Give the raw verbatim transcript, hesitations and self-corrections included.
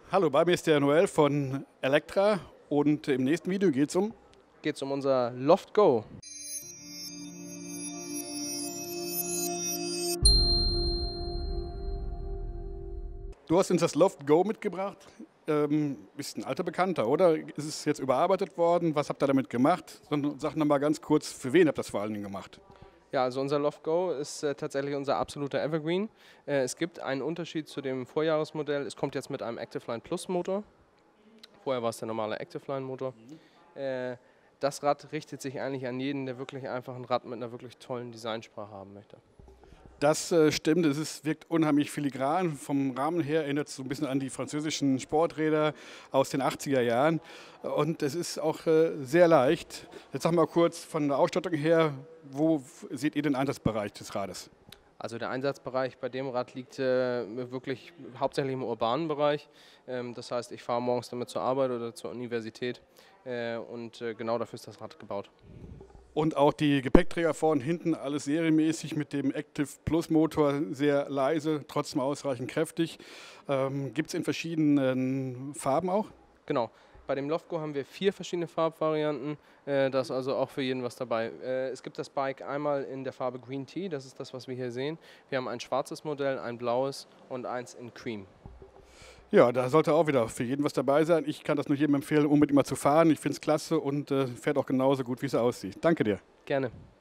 Hallo, bei mir ist der Noel von Electra und im nächsten Video geht es um... Geht es um unser Loft Go. Du hast uns das Loft Go mitgebracht. Ähm, ist ein alter Bekannter, oder? Ist es jetzt überarbeitet worden? Was habt ihr damit gemacht? Sag noch mal ganz kurz, für wen habt ihr das vor allen Dingen gemacht? Ja, also unser Loft Go ist äh, tatsächlich unser absoluter Evergreen. Äh, es gibt einen Unterschied zu dem Vorjahresmodell. Es kommt jetzt mit einem Activeline Plus Motor. Vorher war es der normale Activeline Motor. Mhm. Äh, das Rad richtet sich eigentlich an jeden, der wirklich einfach ein Rad mit einer wirklich tollen Designsprache haben möchte. Das äh, stimmt, es ist, wirkt unheimlich filigran. Vom Rahmen her erinnert es so ein bisschen an die französischen Sporträder aus den achtziger Jahren. Und es ist auch äh, sehr leicht. Jetzt sag mal kurz von der Ausstattung her, wo seht ihr den Einsatzbereich des Rades? Also der Einsatzbereich bei dem Rad liegt äh, wirklich hauptsächlich im urbanen Bereich. Ähm, das heißt, ich fahre morgens damit zur Arbeit oder zur Universität äh, und äh, genau dafür ist das Rad gebaut. Und auch die Gepäckträger vorne und hinten, alles serienmäßig mit dem Active Plus Motor, sehr leise, trotzdem ausreichend kräftig. Ähm, Gibt es in verschiedenen Farben auch? Genau. Bei dem Loft Go haben wir vier verschiedene Farbvarianten, äh, da ist also auch für jeden was dabei. Äh, es gibt das Bike einmal in der Farbe Green Tea, das ist das, was wir hier sehen. Wir haben ein schwarzes Modell, ein blaues und eins in Cream. Ja, da sollte auch wieder für jeden was dabei sein. Ich kann das nur jedem empfehlen, unbedingt mal zu fahren. Ich finde es klasse und äh, fährt auch genauso gut, wie es aussieht. Danke dir. Gerne.